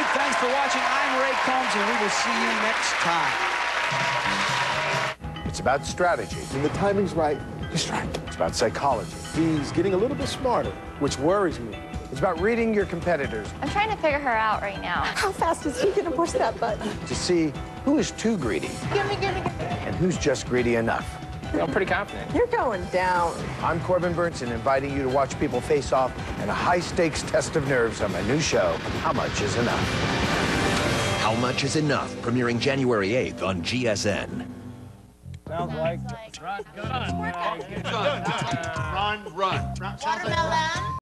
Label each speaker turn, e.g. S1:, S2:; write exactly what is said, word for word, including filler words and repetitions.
S1: Thanks for watching. I'm Ray Combs, and we will see you next time.
S2: It's about strategy.
S3: When the timing's right, you strike.
S2: It's about psychology.
S3: He's getting a little bit smarter, which worries me.
S2: It's about reading your competitors
S4: I'm trying to figure her out right now.
S5: How fast is he gonna push that button?
S2: to see who is too greedy
S5: Gimme, gimme, gimme.
S2: and who's just greedy enough.
S6: I'm pretty confident.
S5: You're going down.
S2: I'm Corbin Burnson, inviting you to watch people face off in a high-stakes test of nerves on my new show, How Much Is Enough?
S7: How Much Is Enough, premiering January eighth on G S N.
S1: Sounds like...
S8: Run, run. Run, run. Watermelon.